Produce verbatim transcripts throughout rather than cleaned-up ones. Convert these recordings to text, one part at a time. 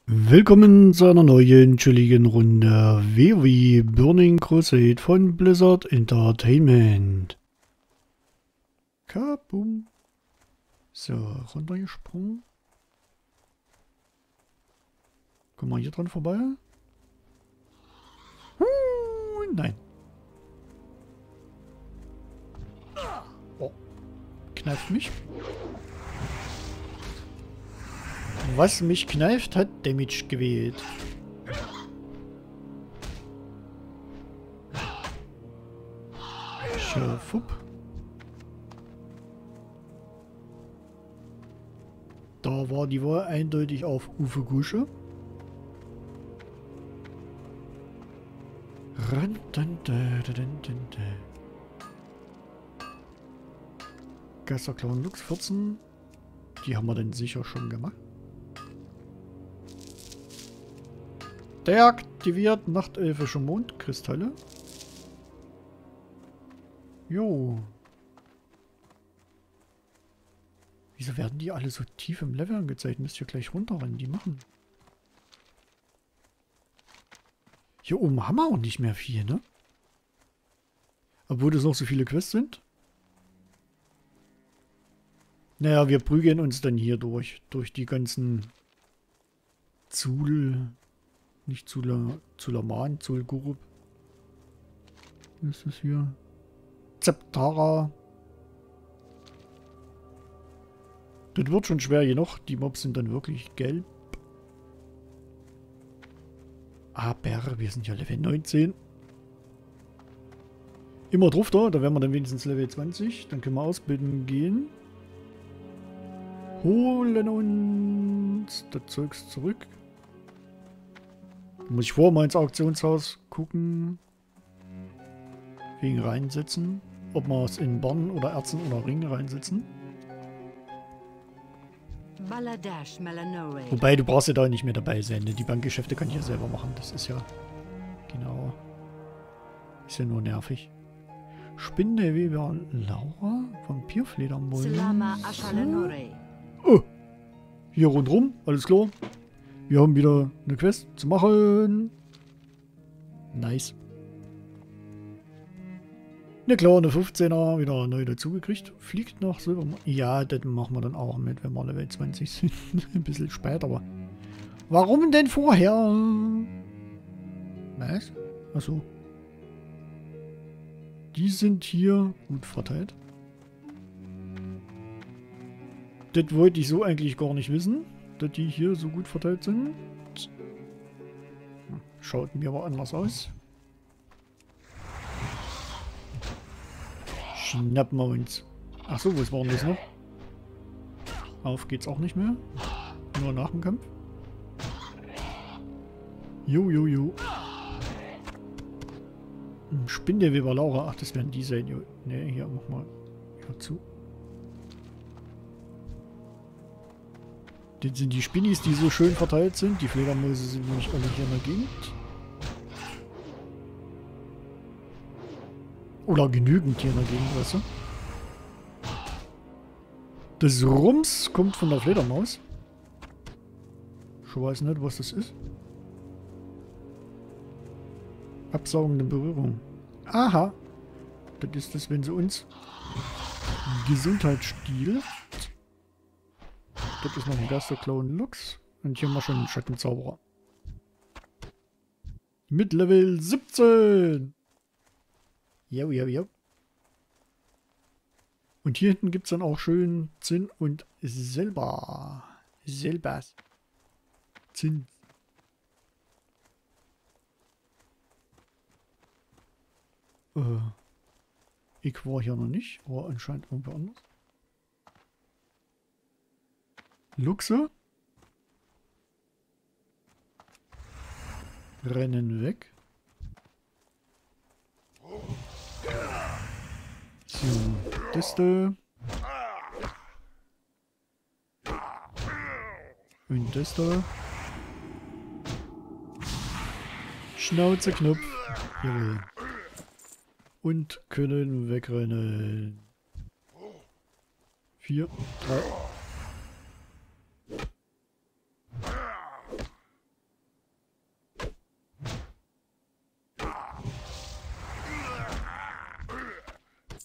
Willkommen zu einer neuen chilligen Runde WoW Burning Crusade von Blizzard Entertainment. Kabum. So, runtergesprungen. Kommen wir hier dran vorbei? Huh, nein. Oh, kneift mich. Was mich kneift, hat Damage gewählt. Schafupp. Da war die Wahl eindeutig auf Uwe Gusche. Geisterklauen Lux vierzehn. Die haben wir dann sicher schon gemacht. Deaktiviert nachtelfische Mondkristalle. Jo. Wieso werden die alle so tief im Level angezeigt? Müsst ihr gleich runterrennen, die machen. Hier oben haben wir auch nicht mehr viel, ne? Obwohl es noch so viele Quests sind. Naja, wir prügeln uns dann hier durch. Durch die ganzen Zul... Nicht Zula, Zulaman, Zulgurup. Was ist das hier? Zeptara. Das wird schon schwer genug. Die Mobs sind dann wirklich gelb. Aber wir sind ja Level neunzehn. Immer drauf da. Da werden wir dann wenigstens Level zwanzig. Dann können wir ausbilden gehen. Holen uns das Zeugs zurück. Muss ich vorher mal ins Auktionshaus gucken. Wegen reinsetzen. Ob wir es in Barren oder Erzen oder Ringe reinsetzen. Wobei, du brauchst ja da nicht mehr dabei sein. Ne? Die Bankgeschäfte kann ich ja selber machen. Das ist ja... Genau. Ist ja nur nervig. Spinnenweber Laura? Vampirfledermäuse. Oh! Hier rundrum. Alles klar. Wir haben wieder eine Quest zu machen. Nice. Ne klar, eine fünfzehner wieder neu dazugekriegt. Fliegt noch Silber. Ja, das machen wir dann auch mit, wenn wir Level zwanzig sind. Ein bisschen später, aber... Warum denn vorher? Was? Achso. Die sind hier gut verteilt. Das wollte ich so eigentlich gar nicht wissen, dass die hier so gut verteilt sind. Schaut mir aber anders aus. Schnappen wir uns. Achso, was war denn das noch? Auf geht's auch nicht mehr. Nur nach dem Kampf. Jo, jo, jo. Spinnenweber Laura. Ach, das werden die sein. Ne, hier, mach mal. Hör zu. Das sind die Spinnis, die so schön verteilt sind. Die Fledermäuse sind nämlich alle hier in der Gegend. Oder genügend hier in der Gegend, weißt du? Das Rums kommt von der Fledermaus. Ich weiß nicht, was das ist. Absaugende Berührung. Aha. Das ist das, wenn sie uns Gesundheit stiehlt. Das ist noch ein Geisterklauen Lux. Und hier haben wir schon einen Schattenzauberer. Mit Level siebzehn. Jo, jo, jo. Und hier hinten gibt es dann auch schön Zinn und Silber. Silbers. Zinn. Äh. Ich war hier noch nicht, aber anscheinend irgendwo anders. Luchse. Rennen weg. So, das da. Und das da. Schnauze, Knopf. Jawohl. Und können wegrennen. Vier, drei.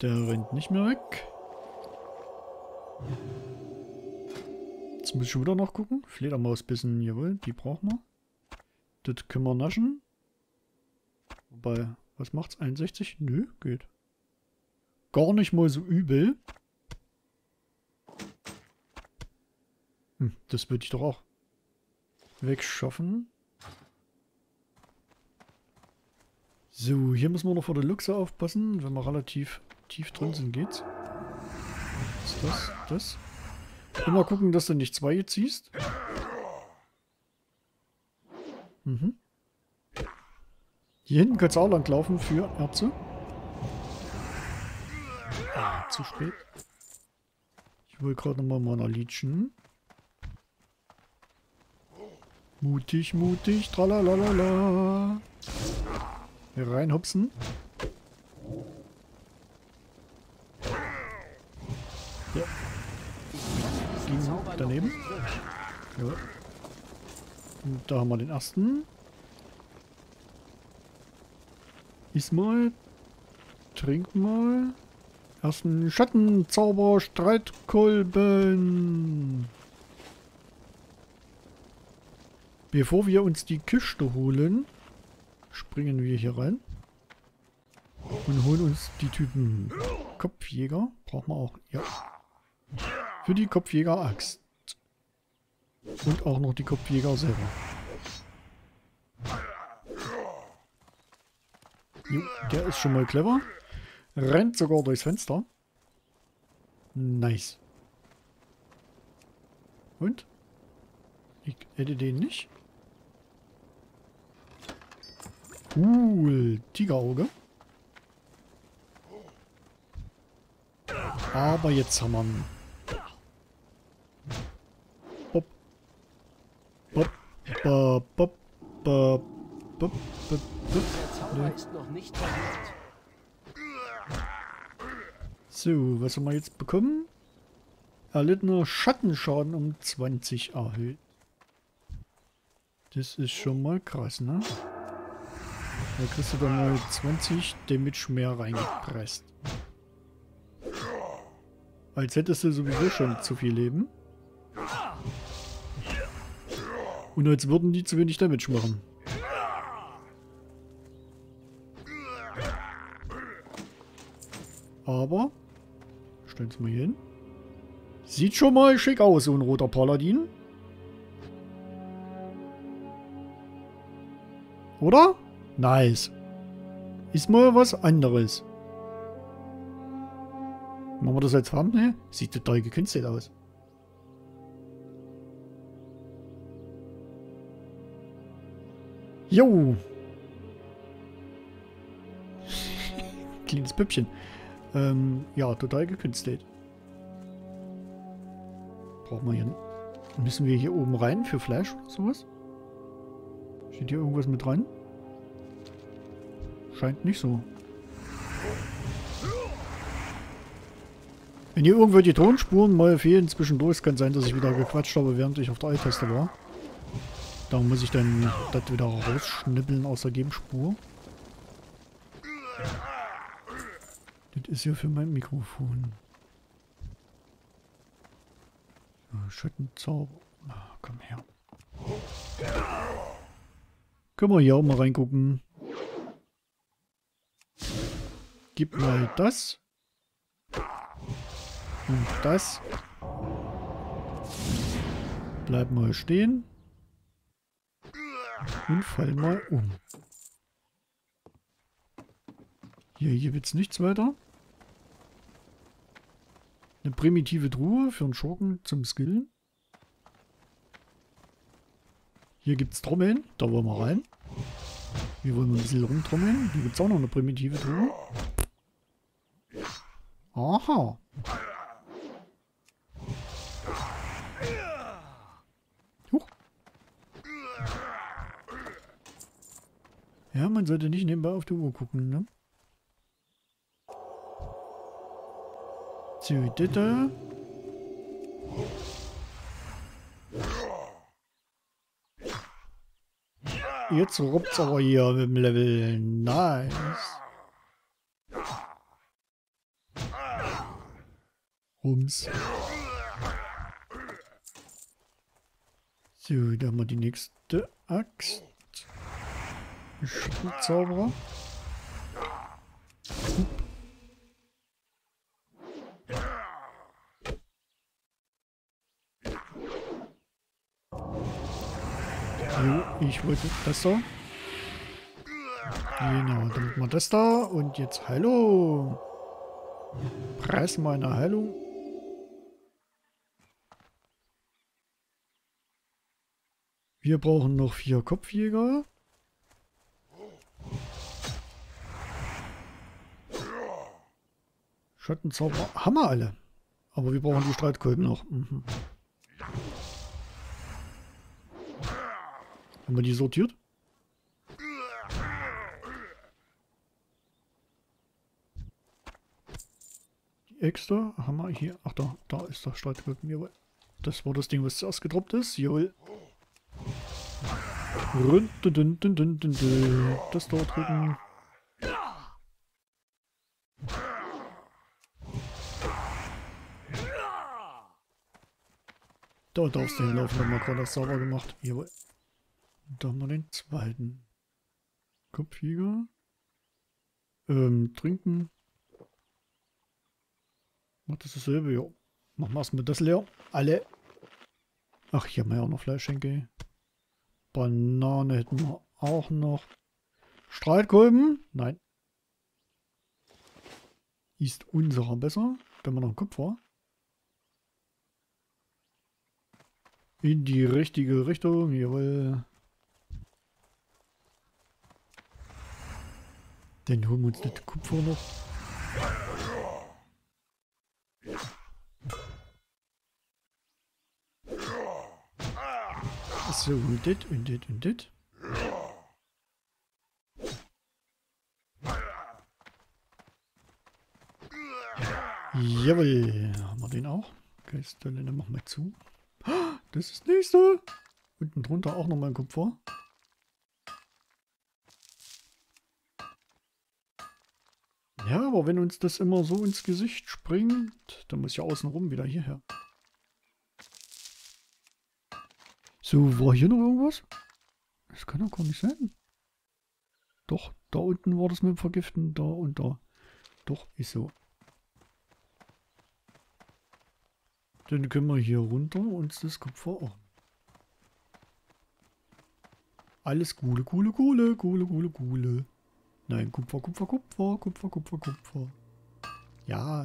Der rennt nicht mehr weg. Jetzt muss ich schon wieder noch gucken. Fledermausbissen, jawohl, die brauchen wir. Das können wir naschen. Wobei, was macht's? einundsechzig? Nö, geht. Gar nicht mal so übel. Hm, das würde ich doch auch wegschaffen. So, hier müssen wir noch vor der Luchse aufpassen. Wenn wir relativ tief drin sind, geht's. Was ist das? Das? Immer gucken, dass du nicht zwei ziehst. Mhm. Hier hinten kannst du auch lang laufen für Erze. Ah, zu spät. Ich will gerade nochmal meiner Liedchen. Mutig, mutig, tralalala. Hier reinhupsen. Ja. Ging daneben. Ja. Und da haben wir den ersten. Iss mal. Trink mal. Ersten Schattenzauber Streitkolben. Bevor wir uns die Kiste holen, springen wir hier rein. Und holen uns die Typen Kopfjäger. Brauchen wir auch. Ja. Für die Kopfjäger-Axt. Und auch noch die Kopfjäger selber. Jo, der ist schon mal clever. Rennt sogar durchs Fenster. Nice. Und? Ich hätte den nicht. Cool. Tigerauge. Aber jetzt haben wir ihn. Bop. Bop. Bop. Bop. Bop. Bop. Bop. Der Zauber ist noch nicht verwirkt. So, was haben wir jetzt bekommen? Erlittener Schattenschaden um zwanzig erhöht. Das ist schon mal krass, ne? Da kriegst du dann mal zwanzig Damage mehr reingepresst. Als hättest du sowieso schon zu viel Leben. Und als würden die zu wenig Damage machen. Aber, stellen wir mal hier hin. Sieht schon mal schick aus, so ein roter Paladin. Oder? Nice. Ist mal was anderes. Machen wir das als Thumbnail? Sieht total gekünstelt aus. Jo. Kleines Püppchen. Ähm, ja, total gekünstelt. Brauchen wir hier... Müssen wir hier oben rein für Fleisch oder sowas? Steht hier irgendwas mit rein? Scheint nicht so. Wenn hier irgendwo die Tonspuren mal fehlen zwischendurch, es kann sein, dass ich wieder gequatscht habe, während ich auf der Alt-Taste war. Da muss ich dann das wieder rausschnippeln aus der Game-Spur. Das ist ja für mein Mikrofon. So, Schattenzauber. Ah, komm her. Können wir hier auch mal reingucken. Gib mal das. Und das. Bleib mal stehen. Und fall mal um. Hier, hier wird es nichts weiter. Eine primitive Truhe für einen Schurken zum Skillen. Hier gibt es Trommeln. Da wollen wir rein. Hier wollen wir ein bisschen rumtrommeln. Hier gibt es auch noch eine primitive Truhe. Aha. Huch. Ja, man sollte nicht nebenbei auf die Uhr gucken, ne? So, das da. Jetzt ruppt's aber hier mit dem Level. Nice. Rums. So, da haben wir die nächste Axt. Schattenzauberer. Jo, ich wollte das da. Genau, dann machen wir das da. Und jetzt Heilung. Preis meiner Heilung. Wir brauchen noch vier Kopfjäger. Schattenzauber haben wir alle. Aber wir brauchen die Streitkolben noch. Mhm. Haben wir die sortiert? Die Äxte haben wir hier. Ach da, da ist der Streitkolben. Jawohl. Das war das Ding, was zuerst gedroppt ist. Jawohl. Das da drücken. Da darfst du hinlaufen, haben wir gerade das sauber gemacht. Jawohl. Da haben wir den zweiten. Kopfjäger. Ähm, trinken. Macht das dasselbe, ja. Machen wir erstmal das leer. Alle. Ach, hier haben wir ja auch noch Fleischschenkel. Banane hätten wir auch noch. Streitkolben? Nein. Ist unserer besser, wenn man noch im Kopf war. In die richtige Richtung, jawohl. Dann holen wir uns das Kupfer noch. So, und das, und das, und das. Jawohl, haben wir den auch. Geistelle, dann machen wir zu. Das ist das nächste. Unten drunter auch nochmal ein Kupfer. Ja, aber wenn uns das immer so ins Gesicht springt, dann muss ja außenrum wieder hierher. So, war hier noch irgendwas? Das kann doch gar nicht sein. Doch, da unten war das mit dem Vergiften, da und da. Doch, ist so. Dann können wir hier runter uns das Kupfer. Oh. Alles Gule, Gule, Gule, Gule, Gule, Gule. Nein, Kupfer, Kupfer, Kupfer, Kupfer, Kupfer, Kupfer. Ja.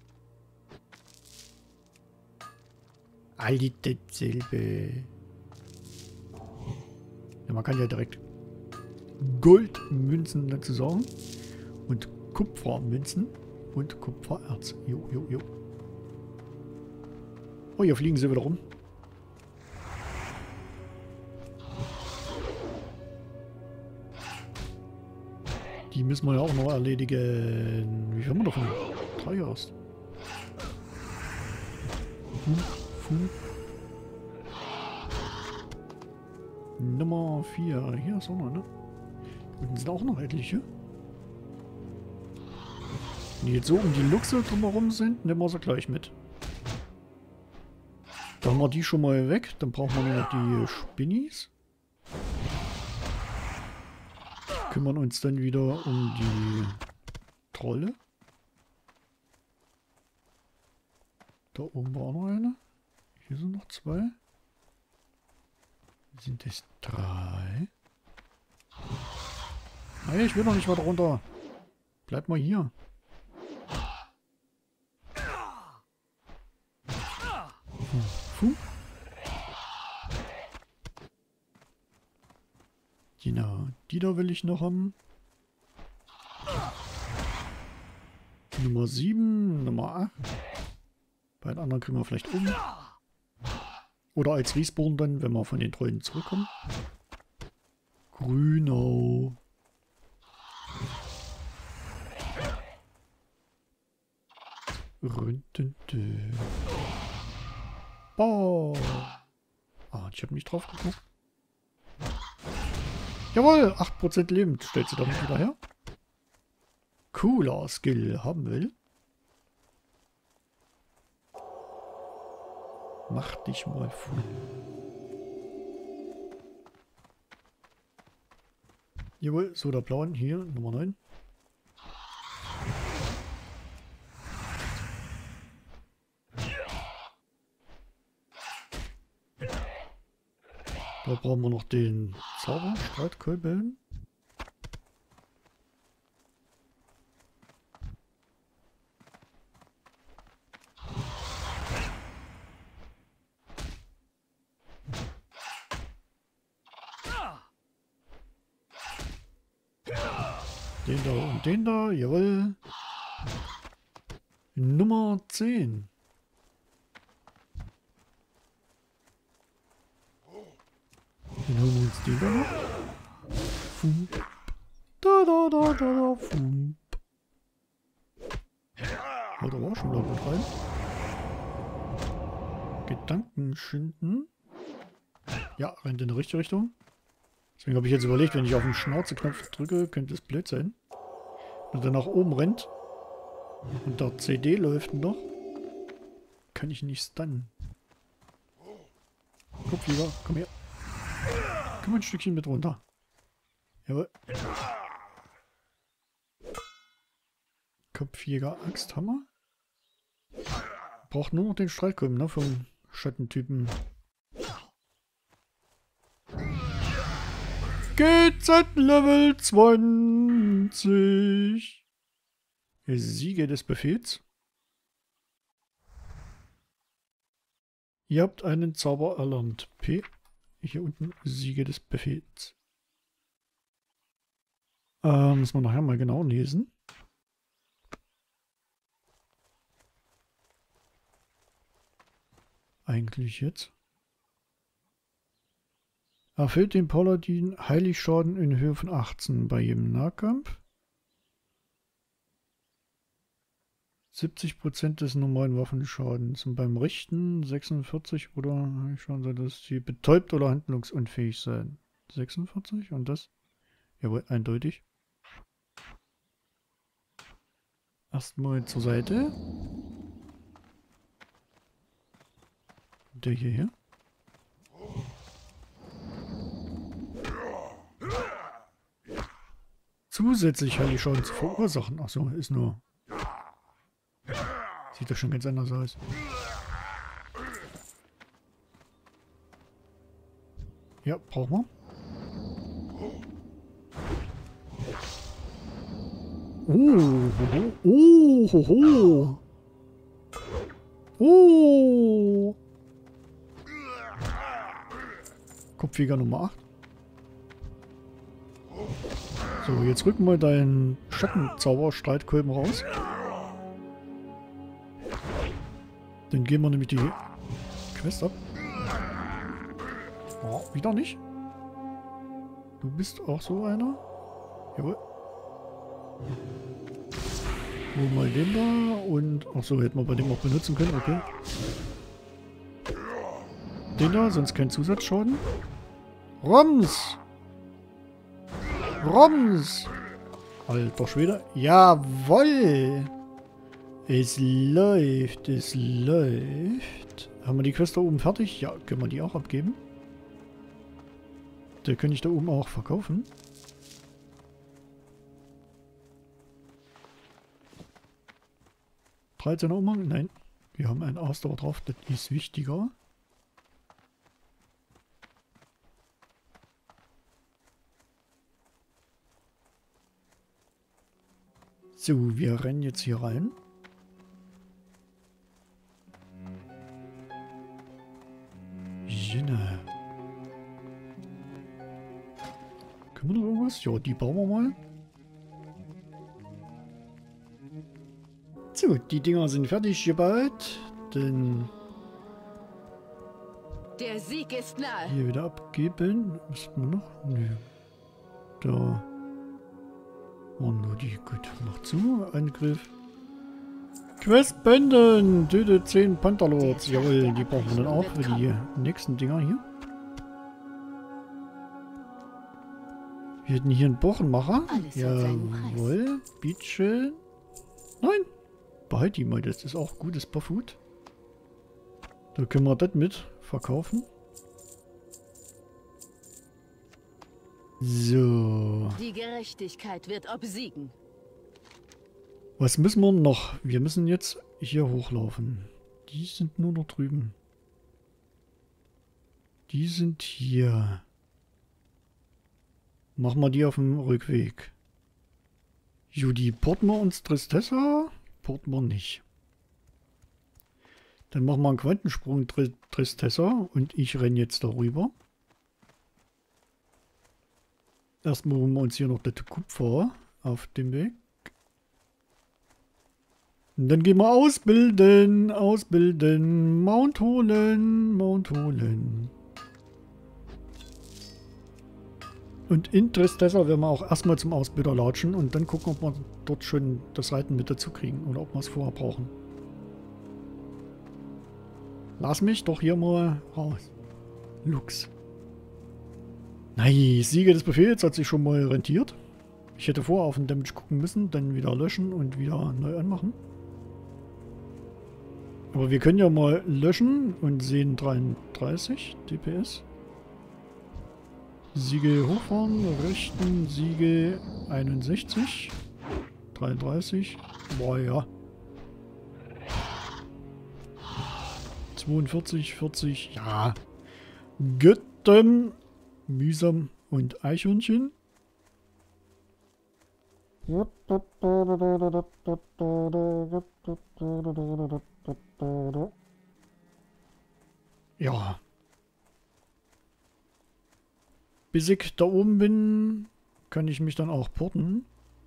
All dasselbe. Ja, man kann ja direkt Goldmünzen dazu sagen. Und Kupfermünzen und Kupfererz. Jo, jo, jo. Oh, hier fliegen sie wieder rum. Die müssen wir ja auch noch erledigen. Wie viel haben wir davon? Drei erst. Hm, hm. Nummer vier. Hier ist auch noch, ne? Unten sind auch noch etliche. Wenn die jetzt so um die Luchse drumherum sind, nehmen wir sie gleich mit. Dann haben wir die schon mal weg. Dann brauchen wir nur noch die Spinnis. Kümmern uns dann wieder um die Trolle. Da oben war auch noch eine. Hier sind noch zwei. Sind es drei? Nein, ich will noch nicht weiter runter. Bleib mal hier. Puh. Genau, die da will ich noch haben. Nummer sieben, Nummer acht. Bei den anderen kriegen wir vielleicht um. Oder als Respawn dann, wenn wir von den Trollen zurückkommen. Grünau. Ründende. Oh. Ah, ich habe nicht drauf geguckt. Jawohl, acht Prozent Leben. Stellst du damit wieder her? Cooler Skill haben will. Mach dich mal voll. Jawohl, so der Plan. Hier, Nummer neun. Da brauchen wir noch den Zauber, Streitkolben. Den da und den da, jawohl. Nummer zehn. Dann holen wir uns den da noch. Fump. Da da da da da. Fump. Haut aber auch schon wieder gut rein. Gedankenschinden. Ja, rennt in die richtige Richtung. Deswegen habe ich jetzt überlegt, wenn ich auf den Schnauzeknopf drücke, könnte es blöd sein. Und dann nach oben rennt. Und der C D läuft noch. Kann ich nicht stunnen. Kopfjäger, komm her. Komm ein Stückchen mit runter. Jawohl. Kopfjäger, Axthammer. Braucht nur noch den Streitkolben, ne? Vom Schattentypen. G Z Level zwanzig. Siege des Befehls. Ihr habt einen Zauber erlernt. P. Hier unten Siege des Befehls. Ähm, müssen wir nachher mal genau lesen. Eigentlich jetzt. Erfüllt den Paladin Heiligschaden in Höhe von achtzehn bei jedem Nahkampf. siebzig Prozent des normalen Waffenschadens. Und beim Richten sechsundvierzig oder schauen Sie, dass sie betäubt oder handlungsunfähig sein. sechsundvierzig und das? Jawohl, eindeutig. Erstmal zur Seite. Der hierher. Zusätzlich Heiligschaden zu verursachen. Achso, ist nur... Sieht doch schon ganz anders aus. Ja, brauchen wir. Oh, oh, oh, oh, oh. Kopfjäger Nummer acht. So, jetzt rücken wir deinen Schattenzauber-Streitkolben raus. Dann gehen wir nämlich die Quest ab. Oh, wieder nicht. Du bist auch so einer. Jawohl. Hol mal den da und... Achso, hätten wir bei dem auch benutzen können, okay. Den da, sonst kein Zusatzschaden. Roms! Roms! Alter Schwede. Jawoll! Es läuft, es läuft. Haben wir die Quest da oben fertig? Ja, können wir die auch abgeben. Da kann ich da oben auch verkaufen. dreizehn Umhang? Nein. Wir haben einen Ausdauer drauf, das ist wichtiger. So, wir rennen jetzt hier rein. Genau. Können wir noch irgendwas? Ja, die bauen wir mal. So, die Dinger sind fertig gebaut. Dann der Sieg ist nahe. Hier wieder abgeben. Was haben wir noch? Nö. Da waren nur die. Gut, noch zu. Angriff. Quest beenden. Töte zehn Pantherlords. Jawohl, die brauchen wir dann auch für die nächsten Dinger hier. Wir hätten hier einen Bochenmacher. Jawohl. Bitte. Nein. Behalt die mal. Das ist auch gutes Barfoot. Da können wir das mit verkaufen. So. Die Gerechtigkeit wird obsiegen. Was müssen wir noch? Wir müssen jetzt hier hochlaufen. Die sind nur noch drüben. Die sind hier. Machen wir die auf dem Rückweg. Judy, porten wir uns Tristessa? Porten wir nicht. Dann machen wir einen Quantensprung Tr Tristessa und ich renne jetzt darüber. Erstmal holen wir uns hier noch das Kupfer auf dem Weg. Und dann gehen wir ausbilden, ausbilden, Mount holen, Mount holen. Und in Tristessa werden wir auch erstmal zum Ausbilder latschen und dann gucken, ob wir dort schon das Reiten mit dazu kriegen oder ob wir es vorher brauchen. Lass mich doch hier mal raus. Lux. Nice, Siege des Befehls hat sich schon mal rentiert. Ich hätte vorher auf den Damage gucken müssen, dann wieder löschen und wieder neu anmachen. Aber wir können ja mal löschen und sehen dreiunddreißig D P S. Siege hochfahren, rechten Siege einundsechzig, dreiunddreißig, boah ja. zweiundvierzig, vierzig, ja. Götten, mühsam und Eichhörnchen. Ja. Bis ich da oben bin, kann ich mich dann auch porten.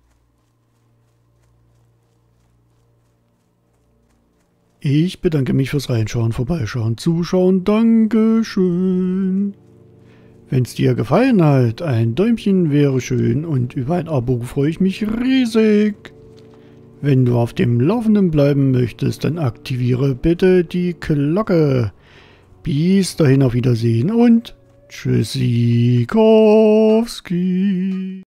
Ich bedanke mich fürs Reinschauen, Vorbeischauen, Zuschauen. Dankeschön. Wenn es dir gefallen hat, ein Däumchen wäre schön und über ein Abo freue ich mich riesig. Wenn du auf dem Laufenden bleiben möchtest, dann aktiviere bitte die Glocke. Bis dahin, auf Wiedersehen und Tschüssikowski.